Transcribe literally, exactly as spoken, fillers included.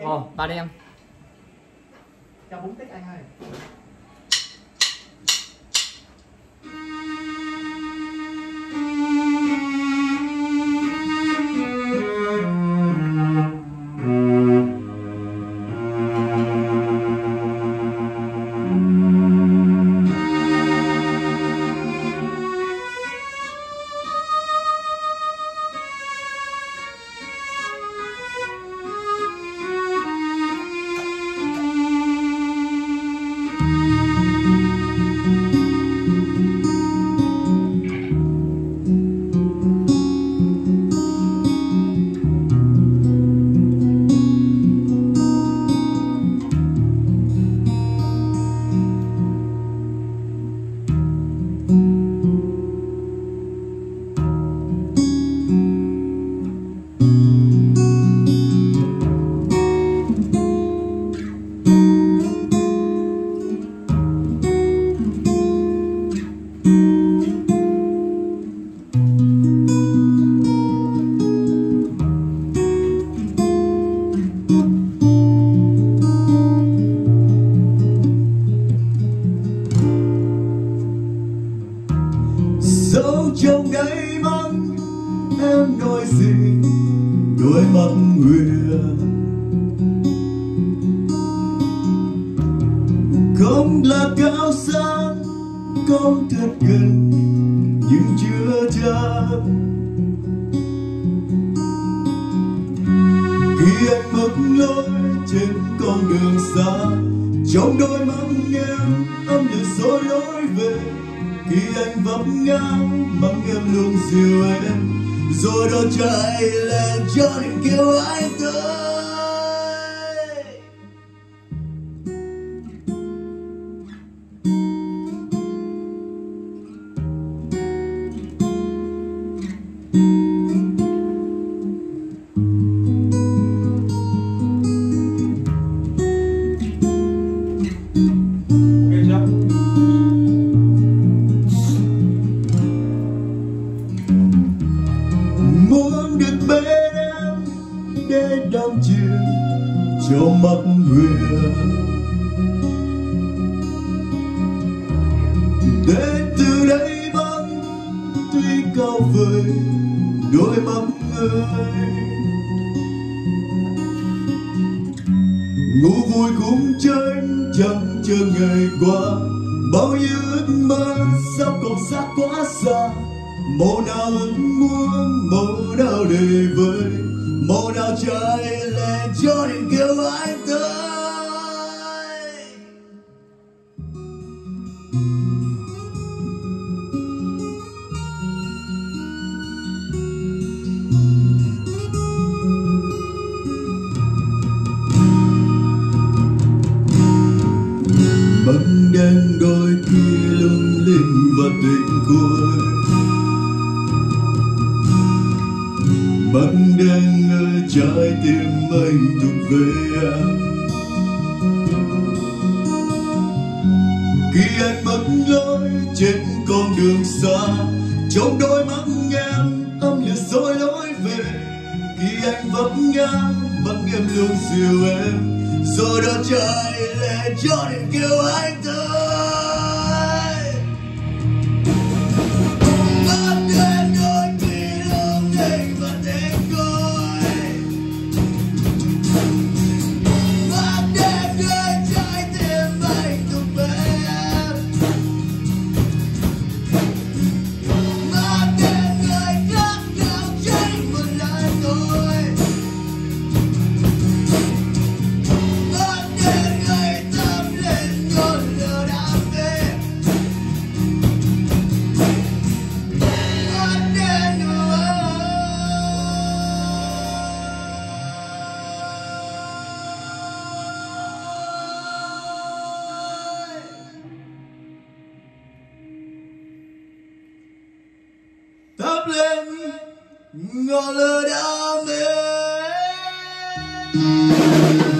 Ồ, ba đêm. Cho bốn tích anh ơi. Dẫu trong đáy mắt em nói gì đôi mắt nguyện, không là cao sang không thật gần nhưng chưa chắc. Khi anh mất lối trên con đường xa, trong đôi mắt em âm lệ dối lối về. Khi anh vấp ngã mong em luôn dìu em, rồi đó chạy lên cho đến kêu anh tới. Muốn được bên em để đắm chìm trong mắt nguyện, để từ đây băng tuy cao vời đôi mắt ơi. Ngủ vui cũng tranh chẳng chờ ngày qua, bao nhiêu ước mơ sao còn xa quá xa. Màu nào ước muốn, màu nào để vơi, màu nào chạy lên cho đến kêu anh tới. Bóng đêm đôi khi lung linh và tình cuối, bóng đêm nơi trái tim anh thuộc về em. Khi anh mất lối trên con đường xa, trong đôi mắt em âm lệ dối lối về. Khi anh vấp ngã mắt em luôn dìu em, rồi đó chạy lên cho đến kêu anh tới. Thắp lên ngọn lửa đam mê.